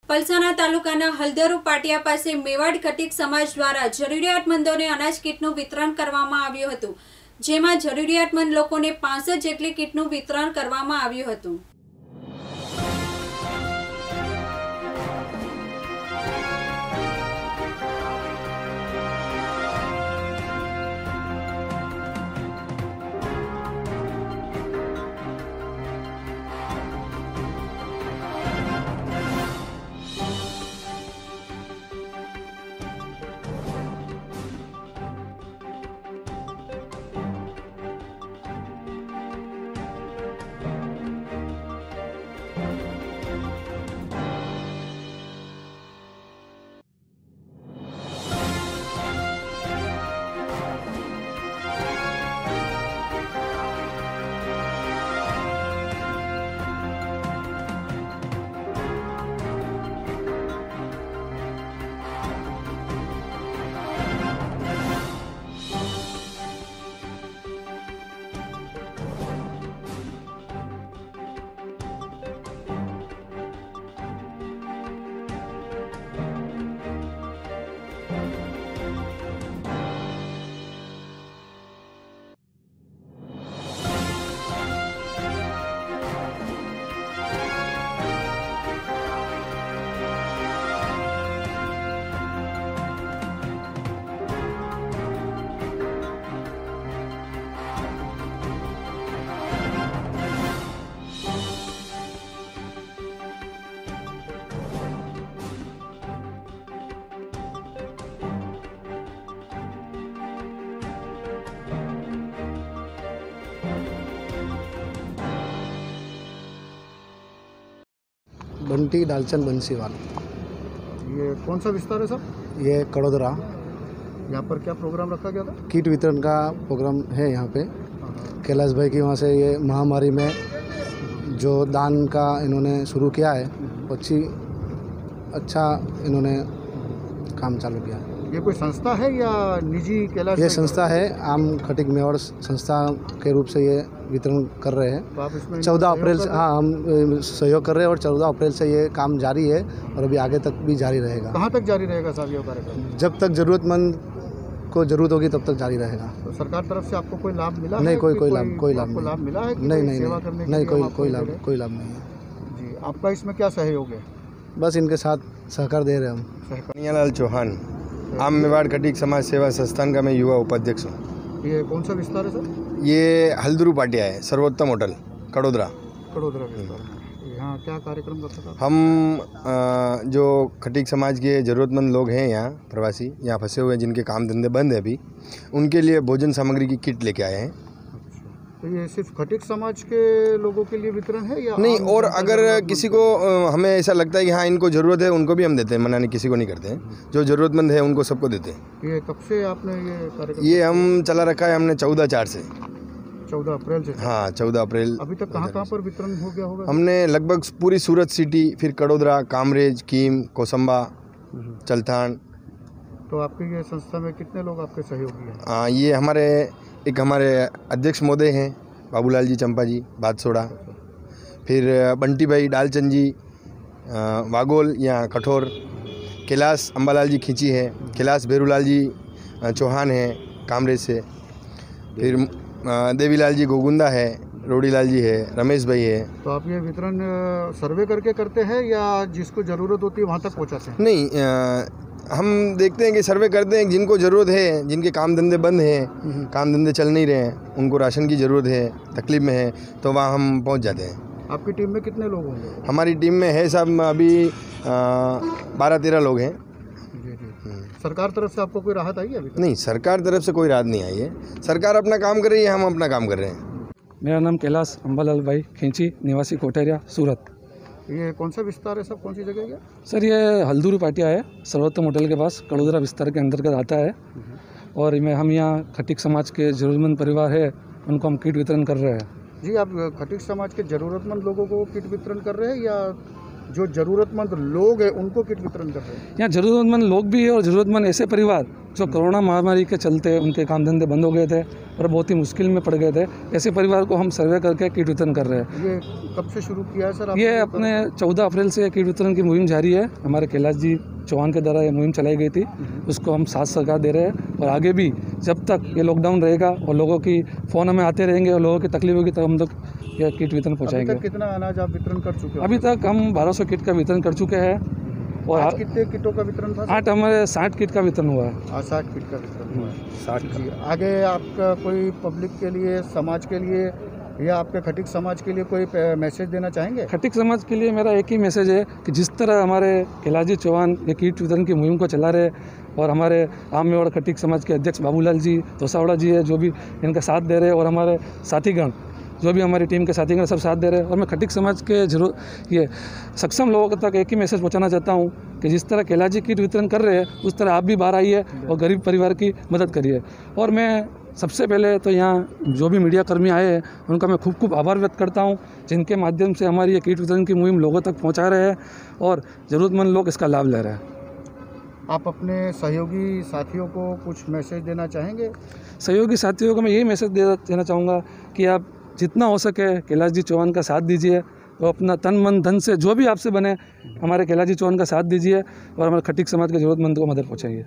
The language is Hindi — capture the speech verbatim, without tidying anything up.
પલસાણા તાલુકાના હલદરુ પાટિયા પાસે મેવાડ ખટીક સમાજ દ્વારા જરૂરિયાતમંદોને અનાજ કીટનું વિતરણ કરવામાં આવ્યું હતું, જેમાં જરૂરિયાતમંદ લોકોને પાંસઠ જેટલી કીટનું વિતરણ કરવામાં આવ્યું હતું। बंटी डालचंद बंसीवाल। ये कौन सा विस्तार है सर? ये कड़ोदरा। यहाँ पर क्या प्रोग्राम रखा गया था? किट वितरण का प्रोग्राम है यहाँ पे। कैलाश भाई की वहाँ से ये महामारी में जो दान का इन्होंने शुरू किया है, अच्छी अच्छा इन्होंने काम चालू किया है। ये कोई संस्था है या निजी? कैलाश ये संस्था है, आम खटीक मेवाड़ संस्था के रूप से ये वितरण कर रहे हैं। तो आप इसमें चौदह अप्रैल से, हाँ, हम सहयोग कर रहे हैं और चौदह अप्रैल से ये काम जारी है और अभी आगे तक भी जारी रहेगा। कहाँ तक जारी रहेगा साहब ये कार्यक्रम? जब तक ज़रूरतमंद को ज़रूरत होगी तब तक जारी रहेगा। तो सरकार तरफ से आपको कोई लाभ मिला? नहीं, है कोई कि कोई लाभ कोई लाभ आपको लाभ मिला है? नहीं नहीं सेवा करने के नहीं लिए कोई आपको कोई दे लाभ रहे हैं? कोई लाभ नहीं है जी, आपका इसमें क्या सहयोग है? बस इनके साथ सहकार दे रहे हैं हम। कन्हैयालाल चौहान, आम मेवाड़ खटीक समाज सेवा संस्थान का मैं युवा उपाध्यक्ष हूँ। ये कौन सा विस्तार है सर? ये हल्दरू पाटिया है, सर्वोत्तम होटल कड़ोदरा। कड़ोदरा विस्तार। यहाँ क्या कार्यक्रम रखा था? हम आ, जो खटीक समाज के ज़रूरतमंद लोग हैं यहाँ प्रवासी, यहाँ फंसे हुए हैं, जिनके काम धंधे बंद है अभी, उनके लिए भोजन सामग्री की किट लेके आए हैं। तो ये सिर्फ खटीक समाज के लोगों के लिए वितरण है या नहीं, और अगर किसी को आ, हमें ऐसा लगता है कि हाँ इनको ज़रूरत है, उनको भी हम देते हैं, मना नहीं, किसी को नहीं करते हैं। जो ज़रूरतमंद है उनको सबको देते हैं। ये कब से आपने ये कार्यक्रम? ये हम चला रखा है हमने चौदह चार से। चौदह अप्रैल से? हाँ, चौदह अप्रैल। अभी तक कहाँ कहाँ पर वितरण हो गया होगा? हमने लगभग पूरी सूरत सिटी, फिर कड़ोदरा, कामरेज, कीम, कोसंबा, चलथान। तो आपकी ये संस्था में कितने लोग आपके सहयोगी हैं? हाँ, ये हमारे एक हमारे अध्यक्ष महोदय हैं, बाबूलाल जी चंपा जी बादसोड़ा, फिर बंटी भाई डालचंद जी वागोल या कठोर, कैलाश अम्बालाल जी खींची है, कैलाश भेरूलाल जी चौहान हैं कामरेज से, फिर देवीलाल जी गोगुंदा है, रोडीलाल जी है, रमेश भाई है। तो आप ये वितरण सर्वे करके करते हैं या जिसको ज़रूरत होती है वहाँ तक पहुँचाते हैं? नहीं, आ, हम देखते हैं कि सर्वे करते हैं, जिनको ज़रूरत है, जिनके काम धंधे बंद हैं, काम धंधे चल नहीं रहे हैं, उनको राशन की ज़रूरत है, तकलीफ़ में है, तो वहाँ हम पहुँच जाते हैं। आपकी टीम में कितने लोग होंगे? हमारी टीम में है साहब अभी बारह तेरह लोग हैं। जी जी। सरकार तरफ से आपको कोई राहत आई है अभी तक? नहीं, सरकार तरफ से कोई राहत नहीं आई है। सरकार अपना काम कर रही है, हम अपना काम कर रहे हैं। मेरा नाम कैलाश अम्बालाल भाई खींची, निवासी कोठरिया, सूरत। ये कौन सा विस्तार है सब? कौन सी जगह है? सर ये हल्दूरी पाटिया है, सर्वोत्तम होटल के पास, कड़ोदरा विस्तार के अंतर्गत आता है। और मैं हम यहाँ खटीक समाज के ज़रूरतमंद परिवार है, उनको हम किट वितरण कर रहे हैं। जी, आप खटीक समाज के ज़रूरतमंद लोगों को किट वितरण कर रहे हैं या जो ज़रूरतमंद लोग हैं उनको किट वितरण कर रहे हैं? यहाँ ज़रूरतमंद लोग भी है और ज़रूरतमंद ऐसे परिवार जो कोरोना महामारी के चलते उनके काम धंधे बंद हो गए थे और बहुत ही मुश्किल में पड़ गए थे, ऐसे परिवार को हम सर्वे करके किट वितरण कर रहे हैं। ये कब से शुरू किया है सर आपने? ये अपने चौदह अप्रैल से किट वितरण की मुहिम जारी है। हमारे कैलाश जी चौहान के द्वारा ये मुहिम चलाई गई थी, उसको हम साथ सरकार दे रहे हैं और आगे भी जब तक ये लॉकडाउन रहेगा और लोगों की फ़ोन हमें आते रहेंगे और लोगों की तकलीफ होगी तब हम लोग ये किट वितरण पहुँचाएंगे। अभी तक कितना अनाज आप वितरण कर चुके हो? अभी तक हम बारह सौ किट का वितरण कर चुके हैं और आज कितने किटों का वितरण था? आठ हमारे साठ किट का वितरण हुआ है। आज साठ किट का वितरण हुआ है। साठ जी। आगे आपका कोई पब्लिक के लिए, समाज के लिए या आपके खटीक समाज के लिए कोई मैसेज देना चाहेंगे? खटीक समाज के लिए मेरा एक ही मैसेज है कि जिस तरह हमारे कैलाश जी चौहान ये किट वितरण की मुहिम को चला रहे और हमारे आम मेवाड़ खटीक समाज के अध्यक्ष बाबूलाल जी तोसावड़ा जी है जो भी इनका साथ दे रहे हैं और हमारे साथीगण जो भी हमारी टीम के साथीगण सब साथ दे रहे हैं और मैं खटीक समाज के जरूर ये सक्षम लोगों तक एक ही मैसेज पहुंचाना चाहता हूं कि जिस तरह कैलाश जी किट वितरण कर रहे हैं उस तरह आप भी बाहर आइए और गरीब परिवार की मदद करिए। और मैं सबसे पहले तो यहाँ जो भी मीडिया कर्मी आए हैं उनका मैं खूब खूब आभार व्यक्त करता हूँ जिनके माध्यम से हमारी ये किट वितरण की मुहिम लोगों तक पहुँचा रहे हैं और ज़रूरतमंद लोग इसका लाभ ले रहे हैं। आप अपने सहयोगी साथियों को कुछ मैसेज देना चाहेंगे? सहयोगी साथियों को मैं यही मैसेज दे देना चाहूँगा कि आप जितना हो सके कैलाश जी चौहान का साथ दीजिए और अपना तन मन धन से जो भी आपसे बने हमारे कैलाश जी चौहान का साथ दीजिए और हमारे खटीक समाज के ज़रूरतमंद को मदद पहुँचाइए।